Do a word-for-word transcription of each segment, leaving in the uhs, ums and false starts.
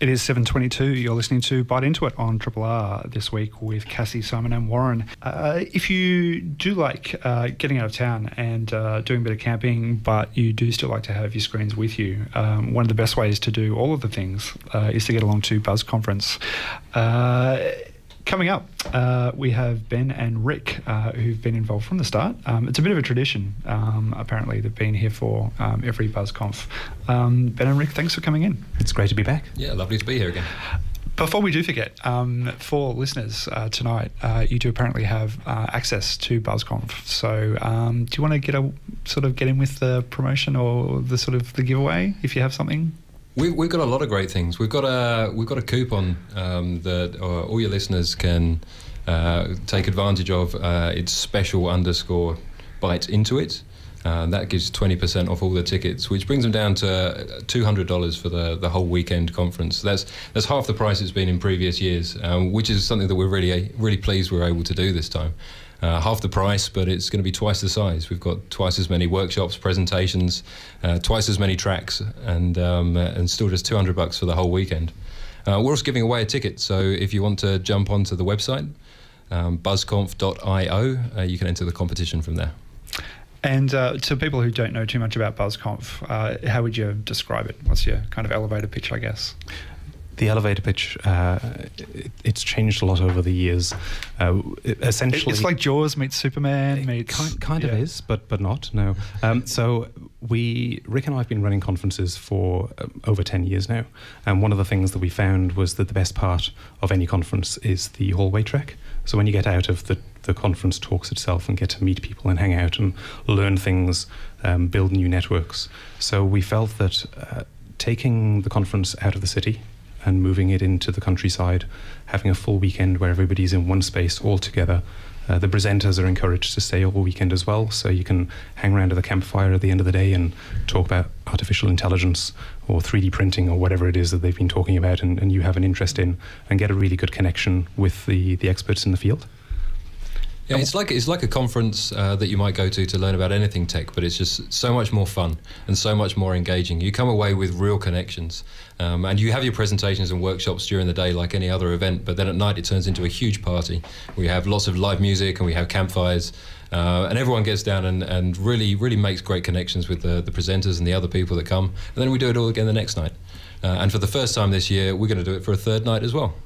It is seven twenty-two. You're listening to Bite Into It on Triple R this week with Cassie, Simon and Warren. Uh, if you do like uh, getting out of town and uh, doing a bit of camping, but you do still like to have your screens with you, um, one of the best ways to do all of the things uh, is to get along to Buzz Conference. Uh, Coming up, uh, we have Ben and Rick, uh, who've been involved from the start. Um, it's a bit of a tradition, um, apparently. They've been here for um, every BuzzConf. Um, Ben and Rick, thanks for coming in. It's great to be back. Yeah, lovely to be here again. Before we do forget, um, for listeners uh, tonight, uh, you do apparently have uh, access to BuzzConf. So um, do you want to get a sort of get in with the promotion or the sort of the giveaway if you have something? We've, we've got a lot of great things. We've got a we've got a coupon um, that uh, all your listeners can uh, take advantage of. Uh, it's special underscore bite into it. Uh, that gives twenty percent off all the tickets, which brings them down to two hundred dollars for the, the whole weekend conference. That's that's half the price it's been in previous years, um, which is something that we're really really pleased we're able to do this time. Uh, half the price, but it's going to be twice the size. We've got twice as many workshops, presentations, uh, twice as many tracks, and um, and still just two hundred bucks for the whole weekend. Uh, we're also giving away a ticket, so if you want to jump onto the website, um, buzzconf dot io, uh, you can enter the competition from there. And uh, to people who don't know too much about BuzzConf, uh, how would you describe it? What's your kind of elevator pitch, I guess? The elevator pitch, uh, it, it's changed a lot over the years. Uh, it, essentially, it's like Jaws meets Superman meets... Kind, kind yeah. of is, but but not, no. Um, so we, Rick and I have been running conferences for um, over ten years now. And one of the things that we found was that the best part of any conference is the hallway trek. So when you get out of the, the conference talks itself and get to meet people and hang out and learn things, um, build new networks. So we felt that uh, taking the conference out of the city and moving it into the countryside, having a full weekend where everybody's in one space all together. Uh, the presenters are encouraged to stay all weekend as well, so you can hang around at the campfire at the end of the day and talk about artificial intelligence or three D printing or whatever it is that they've been talking about and, and you have an interest in, and get a really good connection with the, the experts in the field. Yeah, it's like it's like a conference uh, that you might go to to learn about anything tech, but it's just so much more fun and so much more engaging. You come away with real connections, um, and you have your presentations and workshops during the day like any other event, but then at night it turns into a huge party. We have lots of live music and we have campfires, uh, and everyone gets down and, and really, really makes great connections with the, the presenters and the other people that come, and then we do it all again the next night. Uh, and for the first time this year, we're going to do it for a third night as well.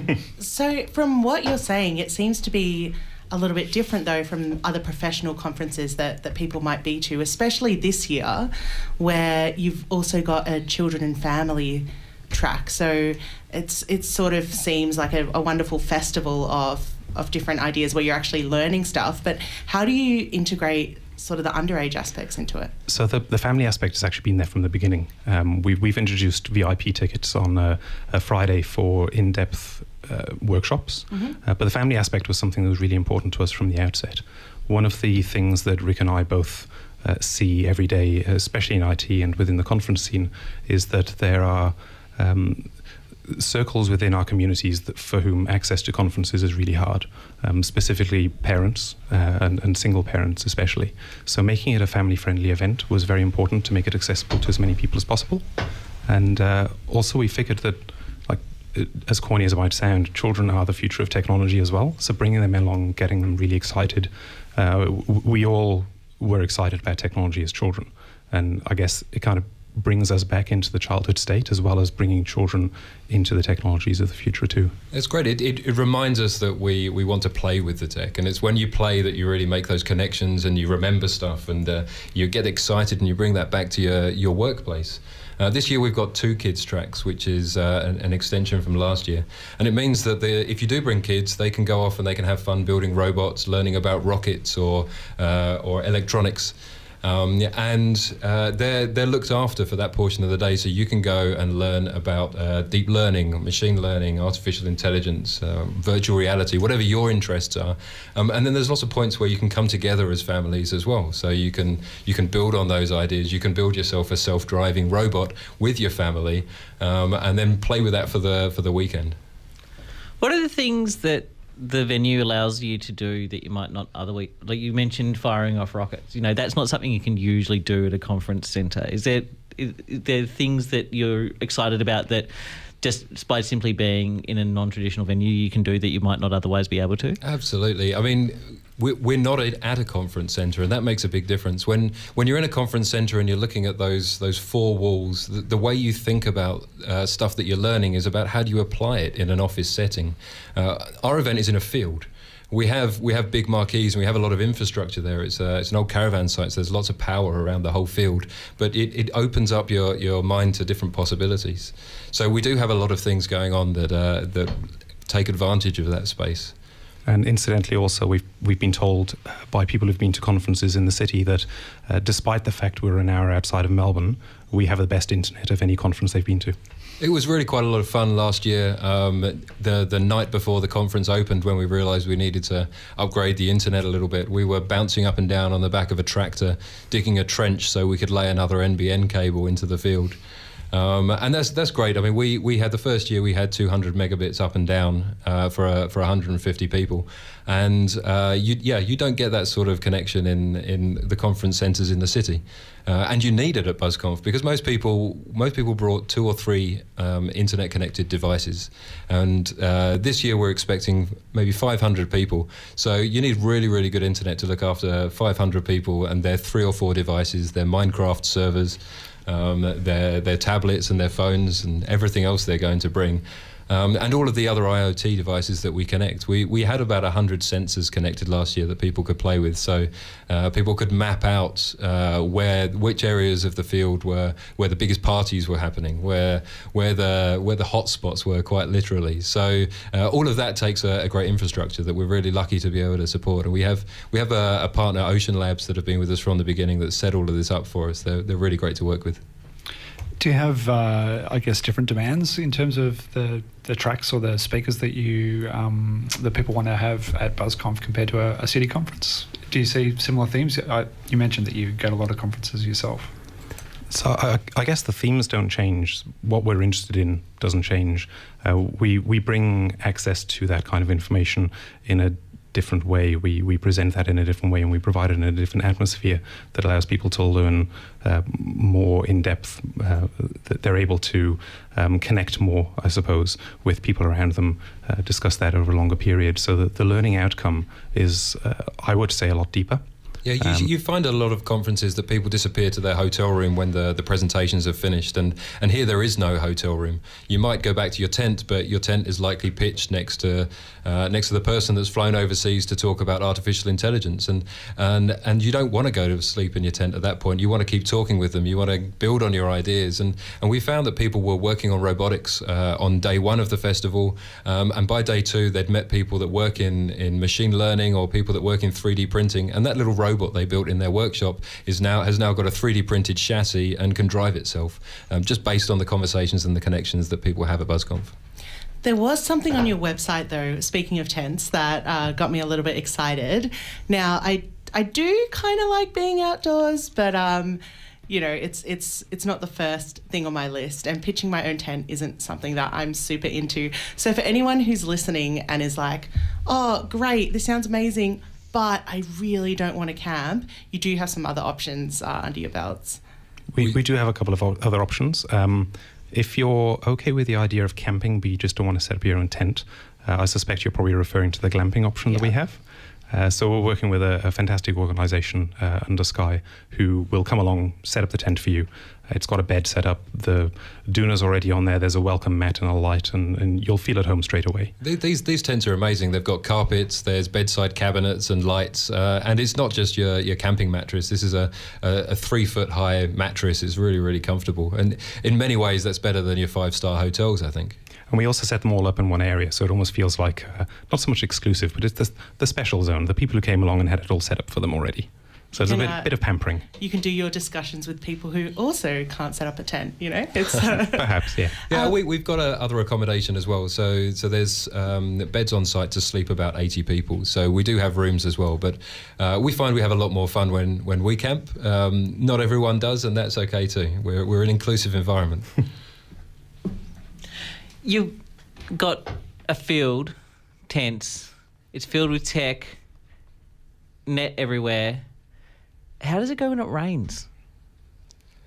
So from what you're saying, it seems to be a little bit different though from other professional conferences that, that people might be to, especially this year where you've also got a children and family track. So it's it sort of seems like a, a wonderful festival of, of different ideas where you're actually learning stuff. But how do you integrate sort of the underage aspects into it? So the, the family aspect has actually been there from the beginning. Um, we, we've introduced V I P tickets on a, a Friday for in-depth uh, workshops, mm-hmm. uh, but the family aspect was something that was really important to us from the outset. One of the things that Rick and I both uh, see every day, especially in I T and within the conference scene, is that there are um, circles within our communities that for whom access to conferences is really hard, um, specifically parents uh, and, and single parents especially. So making it a family-friendly event was very important to make it accessible to as many people as possible. And uh, also we figured that, like, it, as corny as it might sound, children are the future of technology as well. So bringing them along, getting them really excited. Uh, w- we all were excited about technology as children. And I guess it kind of brings us back into the childhood state as well as bringing children into the technologies of the future too. It's great. It, it, it reminds us that we, we want to play with the tech, and it's when you play that you really make those connections and you remember stuff and uh, you get excited and you bring that back to your, your workplace. Uh, this year we've got two kids tracks, which is uh, an, an extension from last year, and it means that the, if you do bring kids, they can go off and they can have fun building robots, learning about rockets or uh, or electronics. Um, and uh, they're, they're looked after for that portion of the day, so you can go and learn about uh, deep learning, machine learning, artificial intelligence, uh, virtual reality, whatever your interests are. Um, and then there's lots of points where you can come together as families as well. So you can you can build on those ideas. You can build yourself a self-driving robot with your family, um, and then play with that for the for the weekend. What are the things that the venue allows you to do that you might not otherwise? Like you mentioned firing off rockets, you know, that's not something you can usually do at a conference centre. Is there, is, is there things that you're excited about that just by simply being in a non-traditional venue, you can do that you might not otherwise be able to? Absolutely. I mean, we're, we're not at a conference centre, and that makes a big difference. When when you're in a conference centre and you're looking at those those four walls, the, the way you think about uh, stuff that you're learning is about how do you apply it in an office setting. Uh, our event is in a field. We have we have big marquees and we have a lot of infrastructure there. It's a, it's an old caravan site, so there's lots of power around the whole field. But it, it opens up your, your mind to different possibilities. So we do have a lot of things going on that uh, that take advantage of that space. And incidentally, also, we've we've been told uh, by people who've been to conferences in the city that, uh, despite the fact we're an hour outside of Melbourne, we have the best internet of any conference they've been to. It was really quite a lot of fun last year. Um, the the night before the conference opened, when we realised we needed to upgrade the internet a little bit, we were bouncing up and down on the back of a tractor, digging a trench so we could lay another N B N cable into the field. Um, and that's that's great. I mean, we, we had the first year we had two hundred megabits up and down uh, for a, for one hundred fifty people, and uh, you, yeah, you don't get that sort of connection in in the conference centres in the city, uh, and you need it at BuzzConf because most people most people brought two or three um, internet connected devices, and uh, this year we're expecting maybe five hundred people. So you need really really good internet to look after five hundred people and their three or four devices, their Minecraft servers. Um, their their tablets and their phones and everything else they're going to bring, um, and all of the other I O T devices that we connect. We we had about a hundred sensors connected last year that people could play with, so uh, people could map out uh, where which areas of the field were where the biggest parties were happening, where where the where the hotspots were, quite literally. So uh, all of that takes a, a great infrastructure that we're really lucky to be able to support. And we have we have a, a partner, Ocean Labs, that have been with us from the beginning that set all of this up for us. They're they're really great to work with. Do you have, uh, I guess, different demands in terms of the, the tracks or the speakers that you um, that people want to have at BuzzConf compared to a, a city conference? Do you see similar themes? I, you mentioned that you go to a lot of conferences yourself. So I, I guess the themes don't change. What we're interested in doesn't change. Uh, we we bring access to that kind of information in a different way. We we present that in a different way, and we provide it in a different atmosphere that allows people to learn uh, more in depth. Uh, that they're able to um, connect more, I suppose, with people around them, uh, discuss that over a longer period. So that the learning outcome is, uh, I would say, a lot deeper. Yeah, you, um, you find a lot of conferences that people disappear to their hotel room when the, the presentations have finished, and, and here there is no hotel room. You might go back to your tent, but your tent is likely pitched next to uh, next to the person that's flown overseas to talk about artificial intelligence, and and and you don't want to go to sleep in your tent at that point. You want to keep talking with them. You want to build on your ideas, and and we found that people were working on robotics uh, on day one of the festival, um, and by day two they'd met people that work in in machine learning or people that work in three D printing, and that little robot what they built in their workshop is now has now got a three D printed chassis and can drive itself, um, just based on the conversations and the connections that people have at BuzzConf. There was something on your website, though, speaking of tents, that uh, got me a little bit excited. Now, I I do kind of like being outdoors, but um, you know, it's it's it's not the first thing on my list, and pitching my own tent isn't something that I'm super into. So for anyone who's listening and is like, oh, great, this sounds amazing, but I really don't want to camp, you do have some other options uh, under your belts. We, we do have a couple of other options. Um, if you're okay with the idea of camping, but you just don't want to set up your own tent, uh, I suspect you're probably referring to the glamping option yeah. that we have. Uh, so we're working with a, a fantastic organisation, uh, Under Sky, who will come along, set up the tent for you. It's got a bed set up, the doona's already on there, there's a welcome mat and a light, and, and you'll feel at home straight away. These these tents are amazing. They've got carpets, there's bedside cabinets and lights, uh, and it's not just your, your camping mattress. This is a, a, a three foot high mattress. It's really, really comfortable. And in many ways, that's better than your five star hotels, I think. And we also set them all up in one area, so it almost feels like, uh, not so much exclusive, but it's the, the special zone, the people who came along and had it all set up for them already. So it's a bit, uh, bit of pampering. You can do your discussions with people who also can't set up a tent, you know? It's uh, Perhaps, yeah. Yeah, um, we, we've got a, other accommodation as well. So so there's um, beds on site to sleep about eighty people. So we do have rooms as well. But uh, we find we have a lot more fun when, when we camp. Um, not everyone does, and that's okay too. We're, we're an inclusive environment. You've got a field, tents, it's filled with tech, net everywhere. How does it go when it rains?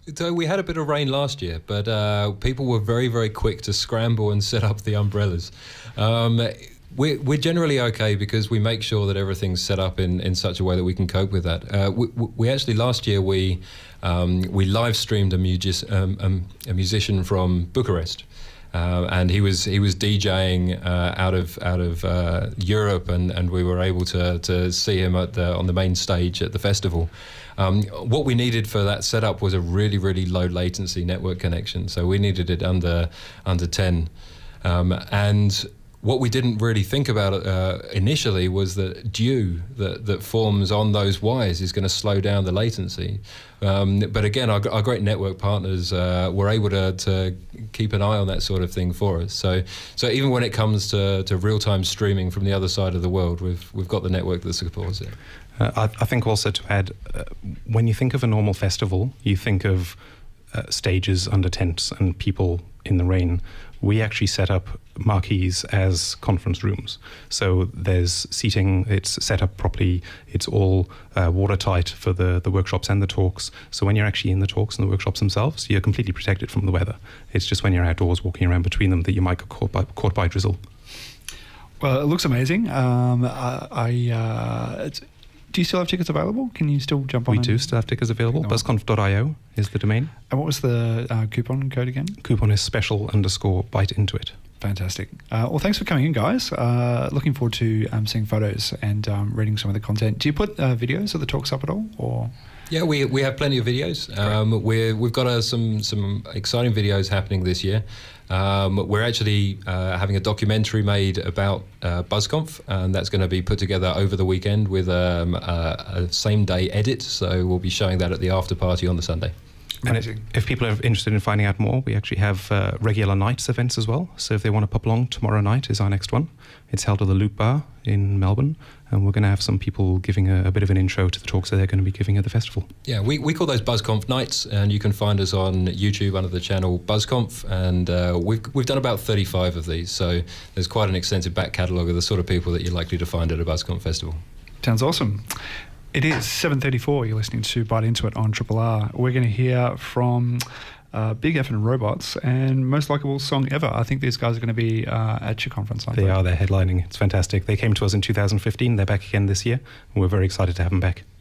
So we had a bit of rain last year, but uh, people were very, very quick to scramble and set up the umbrellas. Um, we're, we're generally okay because we make sure that everything's set up in, in such a way that we can cope with that. Uh, we, we actually, last year, we um, we live streamed a, music, um, um, a musician from Bucharest. Uh, and he was he was DJing uh, out of out of uh, Europe, and, and we were able to to see him at the on the main stage at the festival. Um, what we needed for that setup was a really really low latency network connection, so we needed it under under ten, um, and what we didn't really think about uh, initially was that dew that, that forms on those wires is going to slow down the latency. Um, but again, our, our great network partners uh, were able to, to keep an eye on that sort of thing for us. So, so even when it comes to, to real-time streaming from the other side of the world, we've we've got the network that supports it. Uh, I, I think also to add, uh, when you think of a normal festival, you think of uh, stages under tents and people in the rain. We actually set up marquees as conference rooms. So there's seating, it's set up properly, it's all uh, watertight for the, the workshops and the talks. So when you're actually in the talks and the workshops themselves, you're completely protected from the weather. It's just when you're outdoors walking around between them that you might get caught by, caught by drizzle. Well, it looks amazing. Um, I, I uh, it's, do you still have tickets available? Can you still jump on? We and do still have tickets available. buzzconf dot i o is the domain. And what was the uh, coupon code again? Coupon is special underscore bite into it. Fantastic. Uh, well, thanks for coming in, guys. Uh, looking forward to um, seeing photos and um, reading some of the content. Do you put uh, videos of the talks up at all, or? Yeah, we we have plenty of videos. Um, we're, we've got uh, some some exciting videos happening this year. Um, we're actually uh, having a documentary made about uh, BuzzConf, and that's going to be put together over the weekend with um, a, a same-day edit. So we'll be showing that at the after party on the Sunday. Amazing. And if people are interested in finding out more, we actually have uh, regular nights events as well. So if they want to pop along, tomorrow night is our next one. It's held at the Loop Bar in Melbourne, and we're going to have some people giving a, a bit of an intro to the talks that they're going to be giving at the festival. Yeah, we, we call those BuzzConf nights, and you can find us on YouTube under the channel BuzzConf, and uh, we've we've done about thirty-five of these, so there's quite an extensive back catalogue of the sort of people that you're likely to find at a BuzzConf festival. Sounds awesome. It is seven thirty-four. You're listening to Bite Into It on Triple R. We're going to hear from uh, Big Effin' Robots and Most Likeable Song Ever. I think these guys are going to be uh, at your conference, aren't they? They are. They're headlining. It's fantastic. They came to us in two thousand fifteen. They're back again this year, and we're very excited to have them back.